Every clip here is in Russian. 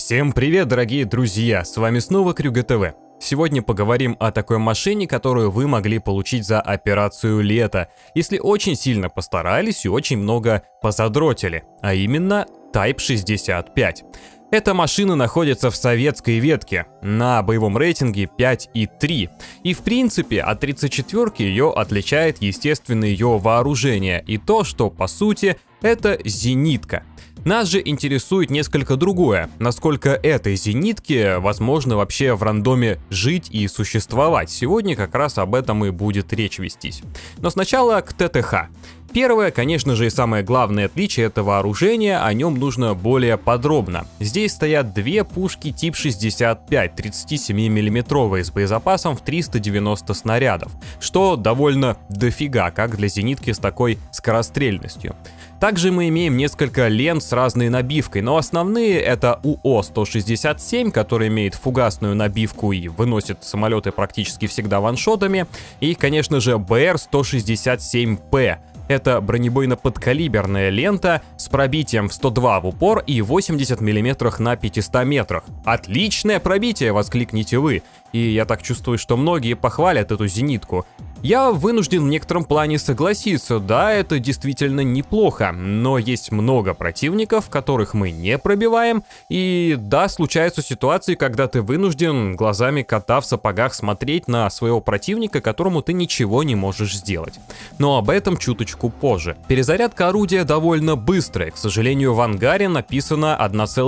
Всем привет, дорогие друзья, с вами снова Крюга ТВ. Сегодня поговорим о такой машине, которую вы могли получить за операцию лета, если очень сильно постарались и очень много позадротили, а именно Type 65. Эта машина находится в советской ветке, на боевом рейтинге 5,3. И в принципе от 34-ки ее отличает естественно ее вооружение и то, что по сути это зенитка. Нас же интересует несколько другое, насколько этой зенитке возможно вообще в рандоме жить и существовать. Сегодня как раз об этом и будет речь вестись. Но сначала к ТТХ. Первое, конечно же, и самое главное отличие этого вооружения, о нем нужно более подробно. Здесь стоят две пушки тип 65, 37 мм с боезапасом в 390 снарядов, что довольно дофига, как для зенитки с такой скорострельностью. Также мы имеем несколько лент с разной набивкой, но основные это УО-167, который имеет фугасную набивку и выносит самолеты практически всегда ваншотами, и, конечно же, БР-167П. Это бронебойно-подкалиберная лента с пробитием в 102 в упор и 80 мм на 500 метрах. Отличное пробитие, воскликните вы. И я так чувствую, что многие похвалят эту зенитку. Я вынужден в некотором плане согласиться, да, это действительно неплохо, но есть много противников, которых мы не пробиваем, и да, случаются ситуации, когда ты вынужден глазами кота в сапогах смотреть на своего противника, которому ты ничего не можешь сделать. Но об этом чуточку позже. Перезарядка орудия довольно быстрая, к сожалению, в ангаре написано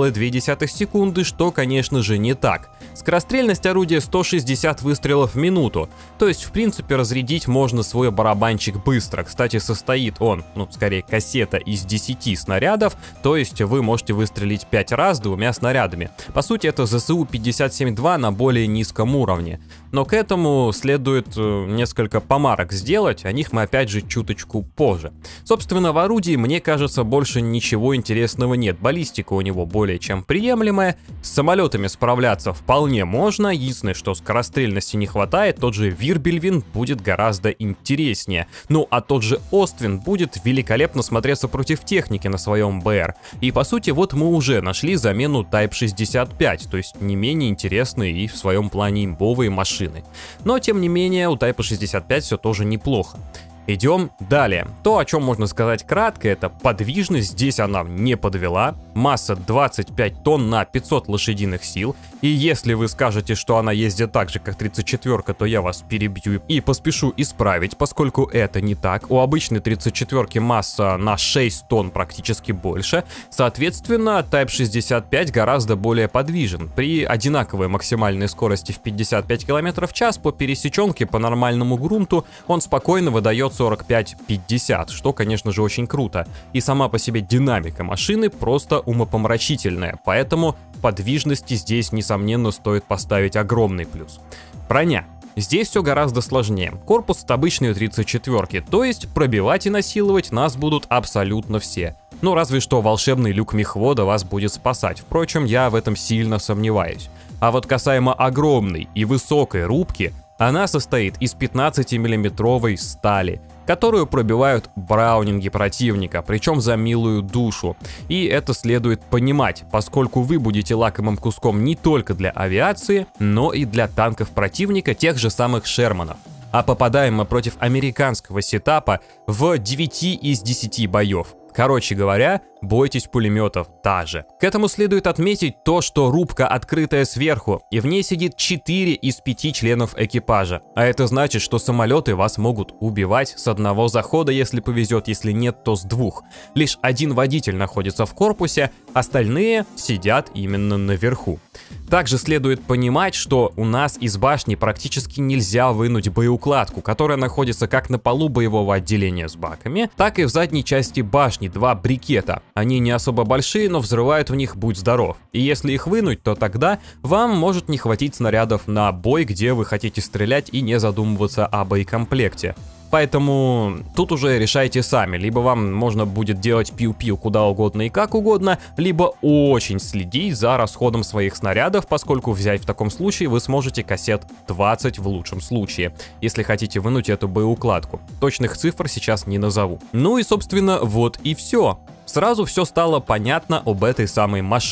1,2 секунды, что, конечно же, не так. Скорострельность орудия 160 выстрелов в минуту, то есть, в принципе, разрядить можно свой барабанчик быстро. Кстати, состоит он, скорее кассета из 10 снарядов, то есть вы можете выстрелить 5 раз 2 снарядами. По сути, это ЗСУ 57-2 на более низком уровне. Но к этому следует несколько помарок сделать, о них мы опять же чуточку позже. Собственно, в орудии, мне кажется, больше ничего интересного нет. Баллистика у него более чем приемлемая, с самолетами справляться вполне можно, единственное, что скорострельности не хватает, тот же Вирбельвин будет гораздо интереснее. Ну а тот же Оствин будет великолепно смотреться против техники на своем БР. И по сути, вот мы уже нашли замену Type 65, то есть не менее интересные и в своем плане имбовые машины. Но тем не менее у Type 65 все тоже неплохо. Идем далее. То, о чем можно сказать кратко, это подвижность. Здесь она не подвела. Масса 25 тонн на 500 лошадиных сил. И если вы скажете, что она ездит так же, как 34-ка, то я вас перебью и поспешу исправить, поскольку это не так. У обычной 34-ки масса на 6 тонн практически больше. Соответственно, Type 65 гораздо более подвижен. При одинаковой максимальной скорости в 55 км в час по пересеченке по нормальному грунту он спокойно выдает 45-50, что, конечно же, очень круто. И сама по себе динамика машины просто умопомрачительная, поэтому подвижности здесь, несомненно, стоит поставить огромный плюс. Броня. Здесь все гораздо сложнее. Корпус от обычной 34-ки, то есть пробивать и насиловать нас будут абсолютно все. Ну, разве что волшебный люк мехвода вас будет спасать. Впрочем, я в этом сильно сомневаюсь. А вот касаемо огромной и высокой рубки, она состоит из 15-миллиметровой стали, которую пробивают браунинги противника, причем за милую душу. И это следует понимать, поскольку вы будете лакомым куском не только для авиации, но и для танков противника, тех же самых Шерманов. А попадаем мы против американского сетапа в 9 из 10 боев. Короче говоря, бойтесь пулеметов даже. К этому следует отметить то, что рубка открытая сверху, и в ней сидит 4 из 5 членов экипажа. А это значит, что самолеты вас могут убивать с одного захода, если повезет, если нет, то с двух. Лишь один водитель находится в корпусе, остальные сидят именно наверху. Также следует понимать, что у нас из башни практически нельзя вынуть боеукладку, которая находится как на полу боевого отделения с баками, так и в задней части башни, два брикета. Они не особо большие, но взрывают в них будь здоров. И если их вынуть, то тогда вам может не хватить снарядов на бой, где вы хотите стрелять и не задумываться о боекомплекте. Поэтому тут уже решайте сами, либо вам можно будет делать пиу-пиу куда угодно и как угодно, либо очень следить за расходом своих снарядов, поскольку взять в таком случае вы сможете кассет 20 в лучшем случае, если хотите вынуть эту боеукладку. Точных цифр сейчас не назову. Ну и собственно вот и все. Сразу все стало понятно об этой самой машине.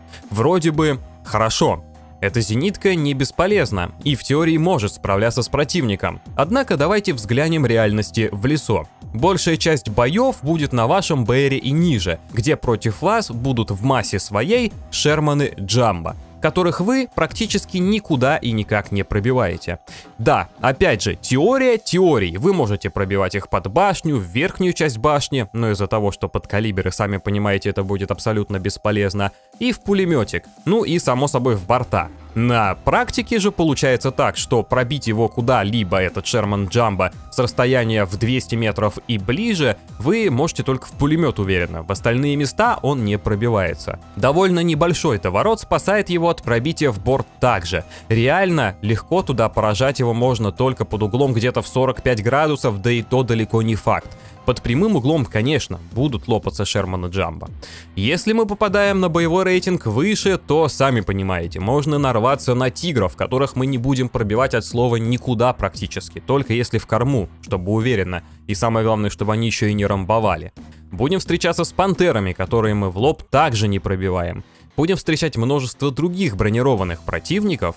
Вроде бы хорошо. Эта зенитка не бесполезна и в теории может справляться с противником. Однако давайте взглянем реальности в лицо. Большая часть боев будет на вашем БРе и ниже, где против вас будут в массе своей Шерманы Джамбо, которых вы практически никуда и никак не пробиваете. Да, опять же, теория теорий. Вы можете пробивать их под башню, в верхнюю часть башни, но из-за того, что под калибры, сами понимаете, это будет абсолютно бесполезно, и в пулеметик, ну и само собой в борта. На практике же получается так, что пробить его куда-либо, этот Шерман Джамбо, с расстояния в 200 метров и ближе, вы можете только в пулемет уверенно. В остальные места он не пробивается. Довольно небольшой-то ворот спасает его от пробития в борт также. Реально легко туда поражать его можно только под углом где-то в 45 градусов, да и то далеко не факт. Под прямым углом, конечно, будут лопаться Шерманы Джамбо. Если мы попадаем на боевой рейтинг выше, то, сами понимаете, можно нарваться на тигров, которых мы не будем пробивать от слова никуда практически, только если в корму, чтобы уверенно, и самое главное, чтобы они еще и не ромбовали. Будем встречаться с пантерами, которые мы в лоб также не пробиваем. Будем встречать множество других бронированных противников,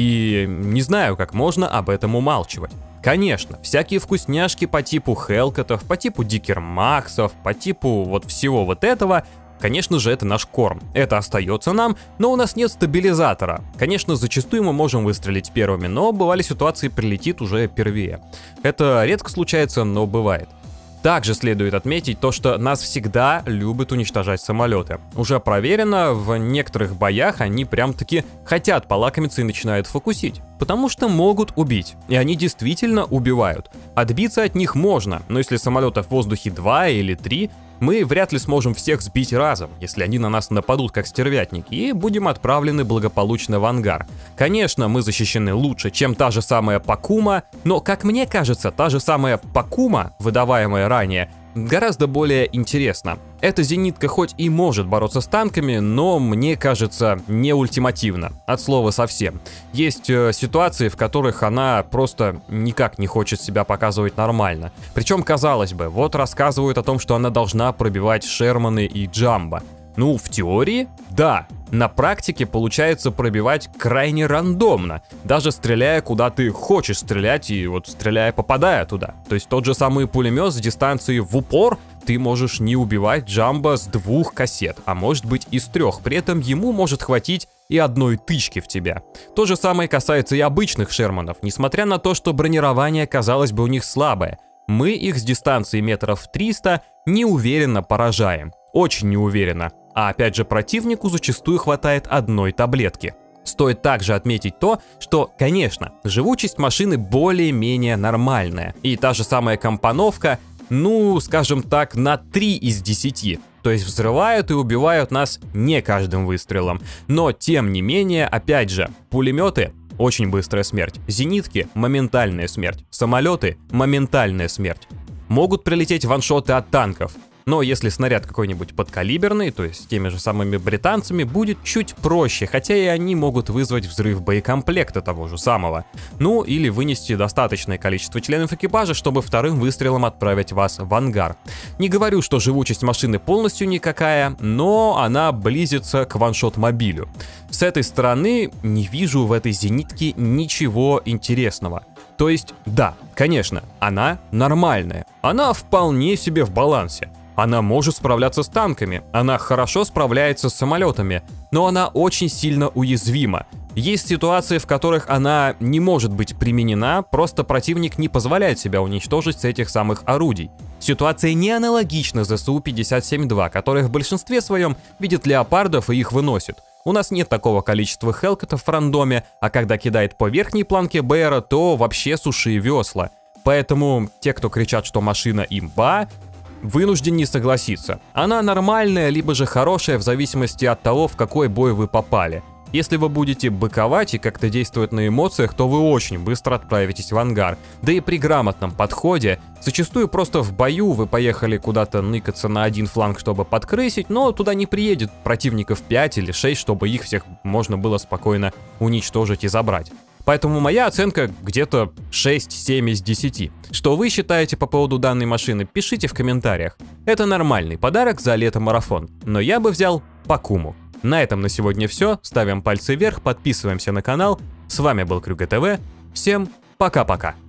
и не знаю, как можно об этом умалчивать. Конечно, всякие вкусняшки по типу Хелкотов, по типу Дикермаксов, по типу вот всего вот этого, конечно же, это наш корм. Это остается нам, но у нас нет стабилизатора. Конечно, зачастую мы можем выстрелить первыми, но бывали ситуации, прилетит уже первее. Это редко случается, но бывает. Также следует отметить то, что нас всегда любят уничтожать самолеты. Уже проверено, в некоторых боях они прям-таки хотят полакомиться и начинают фокусить. Потому что могут убить, и они действительно убивают. Отбиться от них можно, но если самолетов в воздухе 2 или 3, мы вряд ли сможем всех сбить разом, если они на нас нападут как стервятники, и будем отправлены благополучно в ангар. Конечно, мы защищены лучше, чем та же самая Пакума, но, как мне кажется, та же самая Пакума, выдаваемая ранее, гораздо более интересна. Эта зенитка хоть и может бороться с танками, но мне кажется не ультимативно, от слова совсем. Есть ситуации, в которых она просто никак не хочет себя показывать нормально. Причем, казалось бы, вот рассказывают о том, что она должна пробивать Шерманы и Джамбо. Ну, в теории, да. На практике получается пробивать крайне рандомно, даже стреляя куда ты хочешь стрелять и вот стреляя попадая туда. То есть тот же самый пулемет с дистанции в упор ты можешь не убивать Джамбо с 2 кассет, а может быть и с 3, при этом ему может хватить и одной тычки в тебя. То же самое касается и обычных Шерманов, несмотря на то, что бронирование, казалось бы, у них слабое. Мы их с дистанции метров 300 неуверенно поражаем, очень неуверенно. А опять же, противнику зачастую хватает одной таблетки. Стоит также отметить то, что, конечно, живучесть машины более-менее нормальная. И та же самая компоновка, ну, скажем так, на 3 из 10. То есть взрывают и убивают нас не каждым выстрелом. Но, тем не менее, опять же, пулеметы — очень быстрая смерть. Зенитки — моментальная смерть. Самолеты — моментальная смерть. Могут прилететь ваншоты от танков. Но если снаряд какой-нибудь подкалиберный, то есть с теми же самыми британцами, будет чуть проще, хотя и они могут вызвать взрыв боекомплекта того же самого. Ну, или вынести достаточное количество членов экипажа, чтобы вторым выстрелом отправить вас в ангар. Не говорю, что живучесть машины полностью никакая, но она близится к ваншот-мобилю. С этой стороны не вижу в этой зенитке ничего интересного. То есть, да, конечно, она нормальная, она вполне себе в балансе. Она может справляться с танками, она хорошо справляется с самолетами, но она очень сильно уязвима. Есть ситуации, в которых она не может быть применена, просто противник не позволяет себя уничтожить с этих самых орудий. Ситуация не аналогична ЗСУ-57-2, которые в большинстве своем видят леопардов и их выносят. У нас нет такого количества хелкотов в рандоме, а когда кидает по верхней планке БРа, то вообще суши и весла. Поэтому те, кто кричат, что машина имба, вынужден не согласиться. Она нормальная, либо же хорошая в зависимости от того, в какой бой вы попали. Если вы будете быковать и как-то действовать на эмоциях, то вы очень быстро отправитесь в ангар. Да и при грамотном подходе, зачастую просто в бою вы поехали куда-то ныкаться на один фланг, чтобы подкрысить, но туда не приедет противников 5 или 6, чтобы их всех можно было спокойно уничтожить и забрать. Поэтому моя оценка где-то 6-7 из 10. Что вы считаете по поводу данной машины, пишите в комментариях. Это нормальный подарок за лето-марафон, но я бы взял Пакуму. На этом на сегодня все. Ставим пальцы вверх, подписываемся на канал. С вами был Крюга ТВ. Всем пока-пока.